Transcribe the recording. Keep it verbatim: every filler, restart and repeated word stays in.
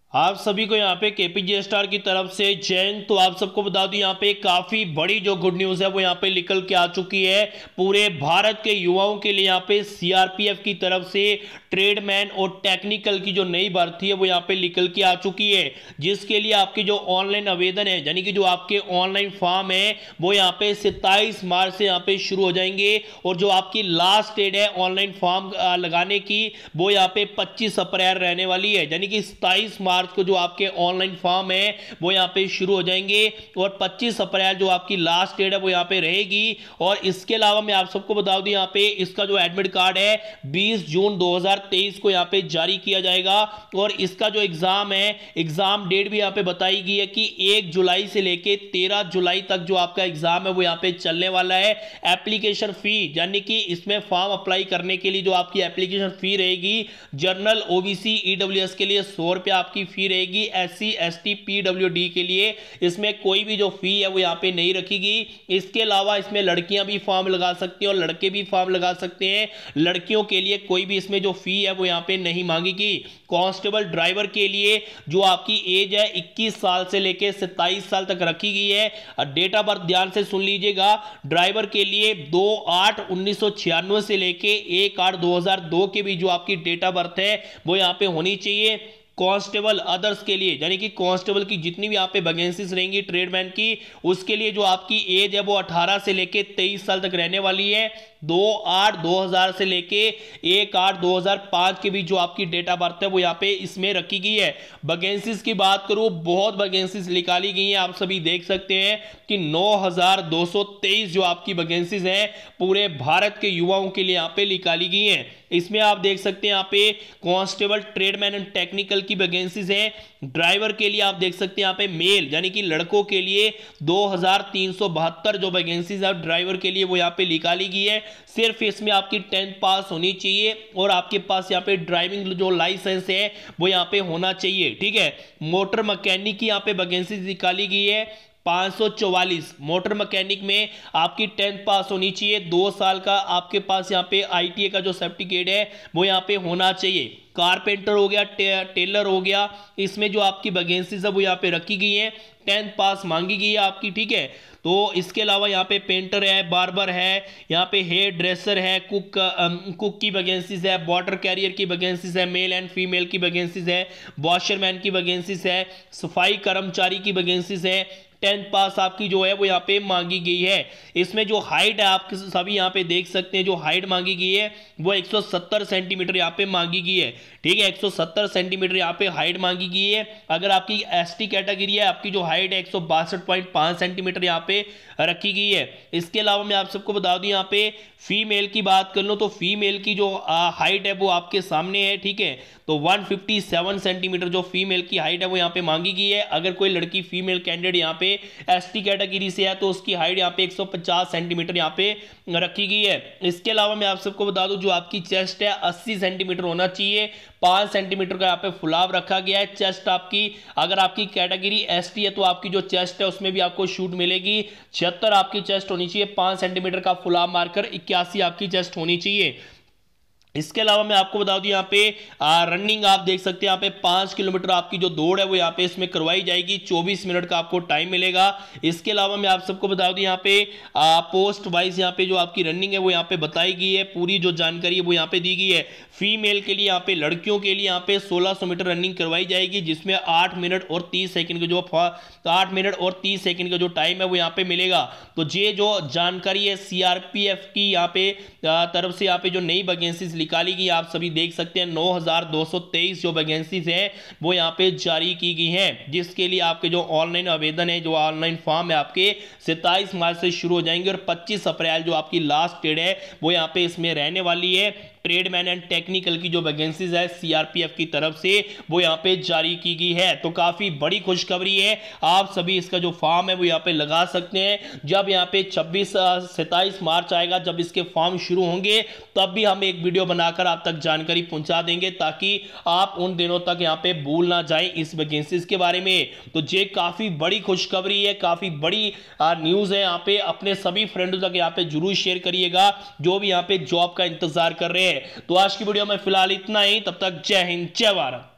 आप सभी को यहाँ पे केपीजे स्टार की तरफ से जैन। तो आप सबको बता दूं यहाँ पे काफी बड़ी जो गुड न्यूज है वो यहाँ पे निकल के आ चुकी है पूरे भारत के युवाओं के लिए। यहाँ पे सीआरपीएफ की तरफ से ट्रेडमैन और टेक्निकल की जो नई भर्ती है वो यहाँ पे निकल के आ चुकी है, जिसके लिए आपके जो ऑनलाइन आवेदन है यानी कि जो आपके ऑनलाइन फॉर्म है वो यहाँ पे सत्ताईस मार्च से यहाँ पे शुरू हो जाएंगे और जो आपकी लास्ट डेट है ऑनलाइन फॉर्म लगाने की वो यहाँ पे पच्चीस अप्रैल रहने वाली है। यानी कि सत्ताईस मार्च को जो आपके ऑनलाइन फॉर्म है वो यहाँ पे शुरू हो जाएंगे और पच्चीस अप्रैल जो आपकी लास्ट डेट है वो यहाँ पे रहेगी। और इसके अलावा मैं आप सबको बता दूं यहाँ पे इसका जो एडमिट कार्ड है बीस जून दो हज़ार तेईस को यहाँ पे जारी किया जाएगा और इसका जो एग्जाम है एग्जाम डेट भी यहाँ पे बताई गई है कि एक जुलाई से लेके तेरह जुलाई तक जो आपका एग्जाम है वो यहाँ पे चलने वाला है। एप्लीकेशन फी यानी कि इसमें फॉर्म अप्लाई करने के लिए जो आपकी एप्लीकेशन फी रहेगी जनरल ओबीसी ईडब्ल्यूएस के लिए सौ रुपया आपकी फी रहेगी। एससी एसटी पीडब्ल्यूडी के लिए इसमें कोई भी जो फी है वो यहाँ पे नहीं रखीगी। इसके अलावा इसमें लड़कियां भी फॉर्म लगा सकती हैं और लड़के भी फॉर्म लगा सकते हैं। लड़कियों के लिए कोई भी इसमें जो फी है वो यहाँ पे नहीं मांगेगी। कांस्टेबल ड्राइवर के लिए जो आपकी एज है इक्कीस साल से लेकर सत्ताईस साल तक रखी गई है। डेट ऑफ बर्थ ध्यान से सुन लीजिएगा। ड्राइवर के लिए दो आठ उन्नीस सौ छियानवे से लेके एक आठ दो हजार दो के बीच जो आपकी डेट ऑफ बर्थ है वो यहाँ पे होनी चाहिए। कांस्टेबल अदर्स के लिए यानी कि कांस्टेबल की जितनी भी यहाँ पे वैकेंसीज रहेंगी ट्रेडमैन की उसके लिए जो आपकी एज है वो अठारह से लेके तेईस साल तक रहने वाली है। दो आठ दो हजार से लेके एक आठ दो हजार पांच के बीच जो आपकी डेट ऑफ बर्थ है वो यहाँ पे इसमें रखी गई है। वैकेंसीज की बात करूं बहुत वैकेंसीज निकाली गई हैं। आप सभी देख सकते हैं कि नौ हजार दो सौ तेईस जो आपकी वैकेंसीज हैं पूरे भारत के युवाओं के लिए यहाँ पे निकाली गई हैं। इसमें आप देख सकते हैं यहाँ पे कांस्टेबल ट्रेडमैन एंड टेक्निकल की वैकेंसीज हैं। ड्राइवर के लिए आप देख सकते हैं यहाँ पे मेल यानी कि लड़कों के लिए दो हजार तीन सौ बहत्तर जो वैकेंसीज है ड्राइवर के लिए वो यहाँ पे निकाली गई है। सिर्फ इसमें आपकी टेंथ पास होनी चाहिए और आपके पास यहाँ पे ड्राइविंग जो लाइसेंस है वो यहाँ पे होना चाहिए। ठीक है। मोटर मैकेनिक की यहाँ पे वैकेंसीज निकाली गई है पाँच सौ चौवालीस। मोटर मैकेनिक में आपकी टेंथ पास होनी चाहिए। दो साल का आपके पास यहाँ पे आईटीए का जो सर्टिफिकेट है वो यहाँ पे होना चाहिए। कारपेंटर हो गया टे, टेलर हो गया इसमें जो आपकी वैकेंसीज है वो यहाँ पे रखी गई है। टेंथ पास मांगी गई है आपकी। ठीक है। तो इसके अलावा यहाँ पे पेंटर है बार्बर है यहाँ पे हेयर ड्रेसर है कुक कुक की वैकेंसीज है। वाटर कैरियर की वैकेंसीज है। मेल एंड फीमेल की वैकेंसीज है। वॉशरमैन की वैकेंसीज है। सफाई कर्मचारी की वैकेंसीज है। टेंथ पास आपकी जो है वो यहाँ पे मांगी गई है। इसमें जो हाइट है आप सभी यहाँ पे देख सकते हैं जो हाइट मांगी गई है वो एक सौ सत्तर सेंटीमीटर यहाँ पे मांगी गई है। ठीक है। एक सौ सत्तर सेंटीमीटर यहाँ पे हाइट मांगी गई है। अगर आपकी एसटी कैटेगरी है आपकी जो हाइट है एक सौ बासठ पॉइंट पाँच सेंटीमीटर यहाँ पे रखी गई है। इसके अलावा मैं आप सबको बता दूं यहाँ पे फीमेल की बात कर लो तो फीमेल की जो हाइट है वो आपके सामने है। ठीक है। तो एक सौ सत्तावन सेंटीमीटर जो फीमेल की हाइट है वो यहाँ पे मांगी गई है। अगर कोई लड़की फीमेल कैंडिडेट यहाँ पे एसटी कैटेगरी से है तो उसकी हाइट यहाँ पे एक सौ पचास सेंटीमीटर यहाँ पे रखी गई है। इसके अलावा मैं आप सबको बता दूं जो आपकी चेस्ट है अस्सी सेंटीमीटर होना चाहिए। पाँच सेंटीमीटर का यहाँ पे फुलाव रखा गया है। चेस्ट आपकी अगर आपकी कैटेगरी एसटी है तो आपकी जो चेस्ट है उसमें भी आपको छूट मिलेगी। छिहत्तर आपकी चेस्ट होनी चाहिए। पाँच सेंटीमीटर का फुलाव मारकर इक्यासी आपकी चेस्ट होनी चाहिए। इसके अलावा मैं आपको बता दूं यहाँ पे आ, रनिंग आप देख सकते हैं यहाँ पे पाँच किलोमीटर आपकी जो दौड़ है वो यहाँ पे इसमें करवाई जाएगी। चौबीस मिनट का आपको टाइम मिलेगा। इसके अलावा मैं आप सबको बता दूं यहाँ पे आ, पोस्ट वाइज यहाँ पे जो आपकी रनिंग है वो यहाँ पे बताई गई है। पूरी जो जानकारी है वो यहाँ पे दी गई है। फीमेल के लिए यहाँ पे लड़कियों के लिए यहाँ पे सोलह सौ मीटर रनिंग करवाई जाएगी जिसमें आठ मिनट और तीस सेकंड का जो आठ मिनट और तीस सेकंड का जो टाइम है वो यहाँ पे मिलेगा। तो ये जो जानकारी है सीआरपीएफ की यहाँ पे तरफ से यहाँ पे जो नई वैकेंसीज निकाली गई आप सभी देख सकते हैं नौ हजार दो सौ तेईस जो वैकेंसीज है वो यहाँ पे जारी की गई हैं, जिसके लिए आपके जो ऑनलाइन आवेदन है जो ऑनलाइन फॉर्म है आपके सत्ताईस मार्च से शुरू हो जाएंगे और पच्चीस अप्रैल जो आपकी लास्ट डेट है वो यहाँ पे इसमें रहने वाली है। ट्रेडमैन एंड टेक्निकल की जो वैकेंसीज है सीआरपीएफ की तरफ से वो यहाँ पे जारी की गई है। तो काफी बड़ी खुशखबरी है। आप सभी इसका जो फॉर्म है वो यहाँ पे लगा सकते हैं। जब यहाँ पे छब्बीस सत्ताईस मार्च आएगा जब इसके फॉर्म शुरू होंगे तब भी हम एक वीडियो बनाकर आप तक जानकारी पहुंचा देंगे ताकि आप उन दिनों तक यहाँ पे भूल ना जाए इस वैकेंसीज के बारे में। तो ये काफी बड़ी खुशखबरी है, काफी बड़ी न्यूज है। यहाँ पे अपने सभी फ्रेंडों तक यहाँ पे जरूर शेयर करिएगा जो भी यहाँ पे जॉब का इंतजार कर रहे हैं। तो आज की वीडियो में फिलहाल इतना ही। तब तक जय हिंद जय भारत।